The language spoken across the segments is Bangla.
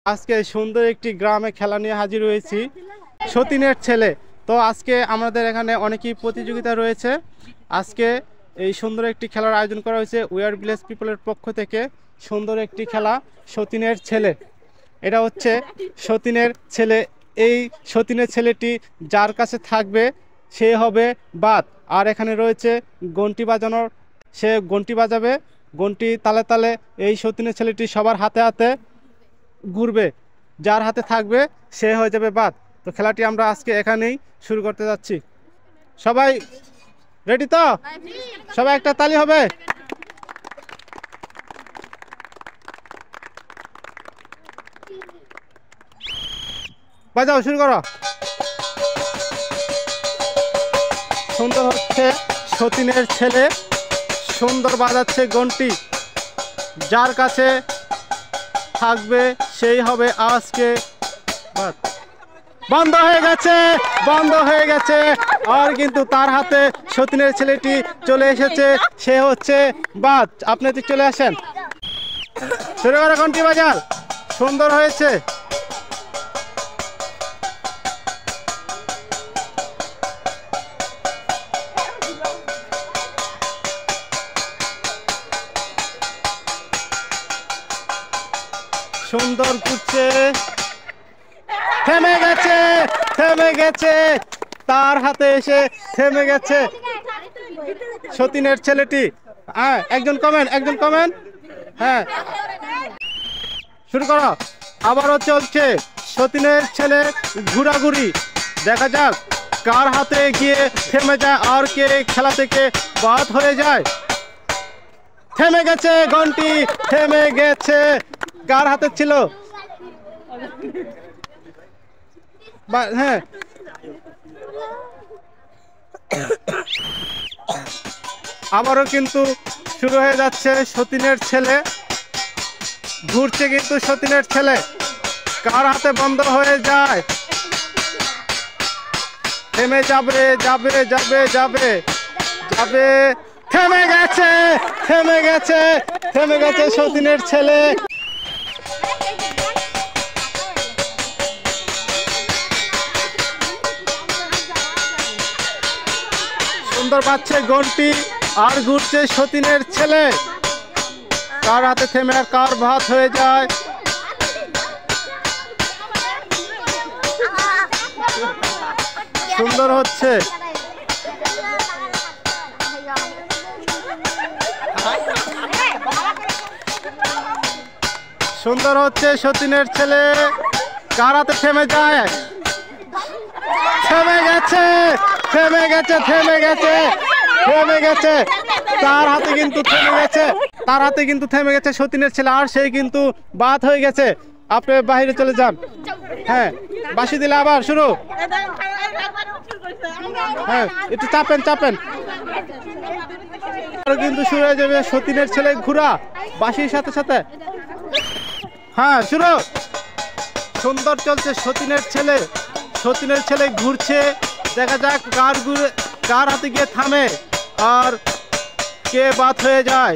আজকে সুন্দর একটি গ্রামে খেলা নিয়ে হাজির হয়েছি। সতীনের ছেলে। তো আজকে আমাদের এখানে অনেকই প্রতিযোগিতা রয়েছে। আজকে এই সুন্দর একটি খেলার আয়োজন করা হয়েছে উইয়ার ভিলেজ পিপলের পক্ষ থেকে। সুন্দর একটি খেলা, সতীনের ছেলে। এটা হচ্ছে সতীনের ছেলে। এই সতীনের ছেলেটি যার কাছে থাকবে সে হবে বাদ। আর এখানে রয়েছে ঘন্টি বাজানোর, সে ঘন্টি বাজাবে, ঘন্টি তালে তালে এই সতীনের ছেলেটি সবার হাতে হাতে ঘুরবে। যার হাতে থাকবে সে হয়ে যাবে বাদ। তো খেলাটি আমরা আজকে এখানেই শুরু করতে যাচ্ছি। সবাই রেডি তো? সবাই একটা তালি হবে। বাজাও, শুরু করো। সুন্দর হচ্ছে সতীনের ছেলে, সুন্দর বাজাচ্ছে ঘন্টি। যার কাছে থাকবে সেই হবে আজকে বাদ। বন্ধ হয়ে গেছে, বন্ধ হয়ে গেছে। আর কিন্তু তার হাতে সতীনের ছেলেটি চলে এসেছে, সে হচ্ছে বাদ। আপনি তো চলে আসেন, শুরু করে ঘন্টি বাজার। সুন্দর হয়েছে। সুন্দর ঘুরছে, থেমে গেছে, থেমে গেছে। তার হাতে এসে থেমে গেছে সতীনের ছেলেটি। হ্যাঁ, একজন কমেন, একজন কমেন। হ্যাঁ, শুরু করো। আবারও চলছে সতীনের ছেলে ঘোরাঘুরি। দেখা যাক কার হাতে গিয়ে থেমে যায় আর কে খেলা থেকে বাদ হয়ে যায়। থেমে গেছে ঘন্টি, থেমে গেছে। কার হাতে ছিল? হ্যাঁ, আবারও কিন্তু শুরু হয়ে যাচ্ছে সতীনের ছেলে ঘুরছে, কিন্তু সতীনের ছেলে কার হাতে বন্ধ হয়ে যায়। থেমে যাবে, যাবে, যাবে, যাবে, যাবে। থেমে গেছে, থেমে গেছে, থেমে গেছে সতীনের ছেলে। সুন্দর পাচ্ছে ঘন্টি আর ঘুরছে সতীনের ছেলে। কার হাতে থেমে আর কার ভাত হয়ে যায়। সুন্দর হচ্ছে, সুন্দর হচ্ছে সতীনের ছেলে। কার হাতে থেমে যায়। থেমে গেছে, থেমে গেছে, থেমে গেছে, থেমে গেছে। তার হাতে কিন্তু থেমে গেছে, তার হাতে কিন্তু থেমে গেছে সতীনের ছেলে। আর সেই কিন্তু বাদ হয়ে গেছে। আপনি বাইরে চলে যান। হ্যাঁ, বাঁশি দিলে আবার শুরু। হ্যাঁ, একটু চাপেন, চাপেন। কিন্তু শুরু হয়ে যাবে সতীনের ছেলে ঘোরা বাঁশির সাথে সাথে। হ্যাঁ, শুরু। সুন্দর চলছে সতীনের ছেলে, সতীনের ছেলে ঘুরছে। দেখা যাক কার ঘুরে কার হাতে গিয়ে থামে আর কে বাদ হয়ে যায়।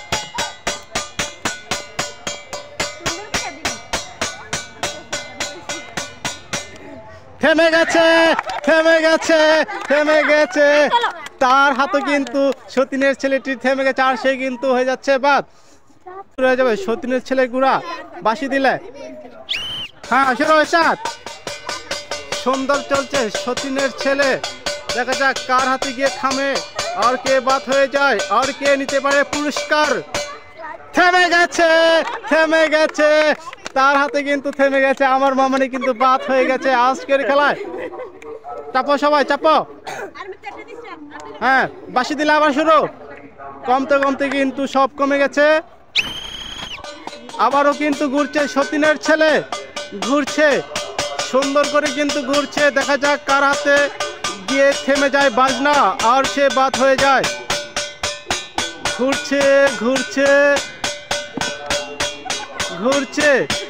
থেমে গেছে, থেমে গেছে, থেমে গেছে। তার হাতে কিন্তু সতীনের ছেলেটি থেমে গেছে আর সে কিন্তু হয়ে যাচ্ছে বাদ। হয়ে যাবে সতীনের ছেলে ঘোরা বাঁশি দিলে। হ্যাঁ, শুরু হয়েছে। সুন্দর চলছে সতীনের ছেলে। দেখা যাক কার হাতে গিয়ে থামে আর কে বাদ হয়ে যায় আর কে নিতে পারে পুরস্কার। থেমে গেছে, থেমে গেছে। তার হাতে কিন্তু থেমে গেছে। আমার মামানি কিন্তু বাদ হয়ে গেছে আজকের খেলায়। চাপো সবাই, চাপো। হ্যাঁ, বাঁশি দিলে আবার শুরু। কমতে কমতে কিন্তু সব কমে গেছে। আবারও কিন্তু ঘুরছে সতীনের ছেলে, ঘুরছে সুন্দর করে কিন্তু ঘুরছে। দেখা যাক কার হাতে গিয়ে থেমে যায় বাজনা আর সে বাদ হয়ে যায়। ঘুরছে, ঘুরছে, ঘুরছে।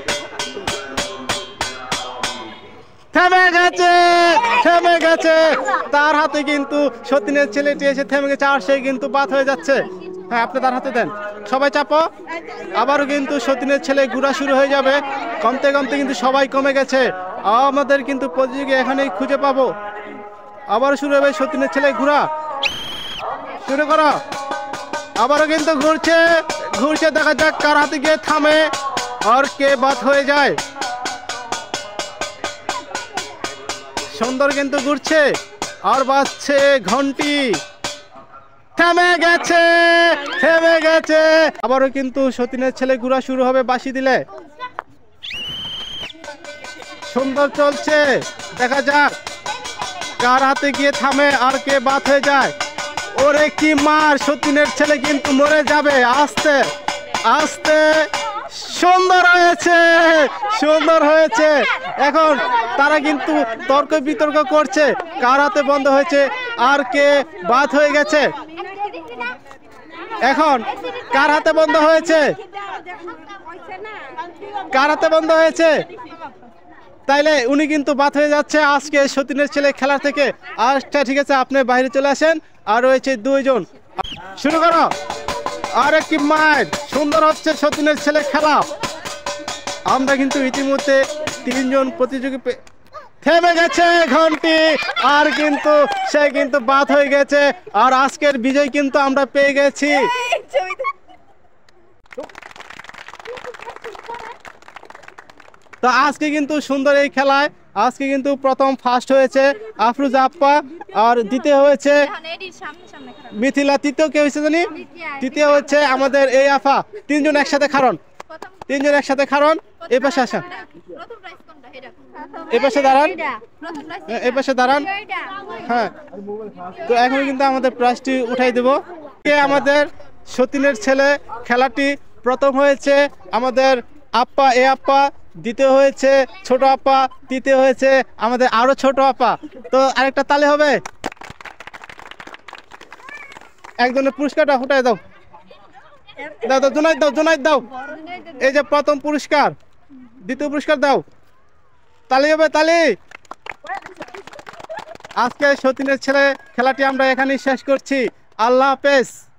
থেমে গেছে, থেমে গেছে। তার হাতে কিন্তু সতীনের ছেলেটি এসে থেমে গেছে আর সে কিন্তু বাদ হয়ে যাচ্ছে। হ্যাঁ আপনি তার হাতে দেন, সবাই চাপো। আবারও কিন্তু সতীনের ছেলে ঘোরা শুরু হয়ে যাবে, কমতে কমতে কিন্তু সবাই কমে গেছে। আমাদের কিন্তু প্রতিযোগী এখানেই খুঁজে পাবো। আবারও শুরু হবে সতীনের ছেলে ঘোরা, শুরু করো। আবারও কিন্তু ঘুরছে ঘুরছে, দেখা যাক কার হাতে গিয়ে থামে আর কে বাদ হয়ে যায়। সুন্দর কিন্তু ঘুরছে আর বাজছে ঘন্টি, থেমে গেছে থেমে গেছে। আবারও কিন্তু সতীনের ছেলে ঘোরা শুরু হবে বাঁশি দিলে। সুন্দর চলছে, দেখা যাক কার হাতে গিয়ে থামে আর কে বাদ হয়ে যায়। ওরে কি মার, সতীনের ছেলে কিন্তু মরে যাবে। আস্তে আস্তে, সুন্দর হয়েছে সুন্দর হয়েছে। এখন তারা কিন্তু তর্ক বিতর্ক করছে কার হাতে বন্ধ হয়েছে আর কে বাদ হয়ে গেছে। এখন কার হাতে বন্ধ হয়েছে, কার হাতে বন্ধ হয়েছে, তাইলে উনি কিন্তু বাদ হয়ে যাচ্ছে আজকে সতীনের ছেলে খেলা থেকে। আচ্ছা ঠিক আছে, আপনি বাইরে চলে আসেন। আর রয়েছে দুইজন, শুরু করো। আরে কি মাইর, সুন্দর হচ্ছে সতীনের ছেলে খেলা। আমরা কিন্তু ইতিমধ্যে তিনজন প্রতিযোগী থেমে গেছে ঘন্টি, আর কিন্তু সে কিন্তু বাদ হয়ে গেছে। আর আজকের বিজয় কিন্তু আমরা পেয়ে গেছি। তো আজকে কিন্তু সুন্দর এই খেলায় আজকে কিন্তু প্রথম ফার্স্ট হয়েছে আফরোজা আপা, আর দ্বিতীয় হয়েছে মিথিলা, তৃতীয় কে হয়েছে জানি, তৃতীয় হচ্ছে আমাদের এই আফা। তিনজন একসাথে খারণ, তিনজন একসাথে খারণ। এই পাশে আসেন, এই পাশে দাঁড়ান, এই পাশে দাঁড়ান। হ্যাঁ, তো এখন কিন্তু আমাদের প্রাইজটি উঠাই দেব। আমাদের সতীনের ছেলে খেলাটি প্রথম হয়েছে আমাদের আপা, এ আপা, দ্বিতীয় হয়েছে ছোট আপা, তৃতীয় হয়েছে আমাদের আরো ছোট আপা। তো আরেকটা তালে হবে, একজনের পুরস্কারটা ফুটাই দাও, দাও দাও, জোনাই দাও, জোনাই দাও। এই যে প্রথম পুরস্কার, দ্বিতীয় পুরস্কার দাও। তালি হবে, তালি। আজকে সতীনের ছেলে খেলাটি আমরা এখানেই শেষ করছি। আল্লাহ হাফেজ।